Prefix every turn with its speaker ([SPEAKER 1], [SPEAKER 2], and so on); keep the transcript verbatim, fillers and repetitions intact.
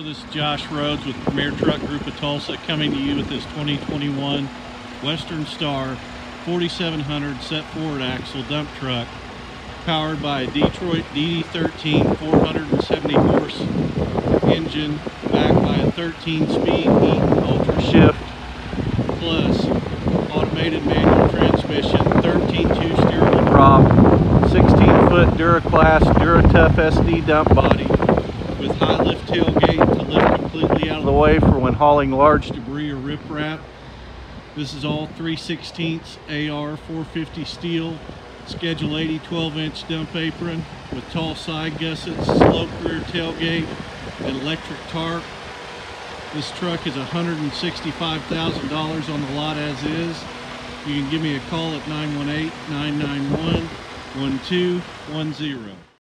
[SPEAKER 1] This is Josh Rhodes with Premier Truck Group of Tulsa coming to you with this twenty twenty-one Western Star forty-seven hundred set forward axle dump truck powered by a Detroit D D thirteen four hundred seventy horse engine backed by a thirteen speed ULTRASHIFT plus automated manual transmission, thirteen two steerable drop, sixteen foot Duraclass DuraTough S D dump body with high lift tailgate to lift completely out of the way for when hauling large debris or riprap. This is all three sixteenths A R four fifty steel, Schedule eighty twelve inch dump apron with tall side gussets, sloped rear tailgate, and electric tarp. This truck is one hundred sixty-five thousand dollars on the lot as is. You can give me a call at nine one eight, nine nine one, one two one zero.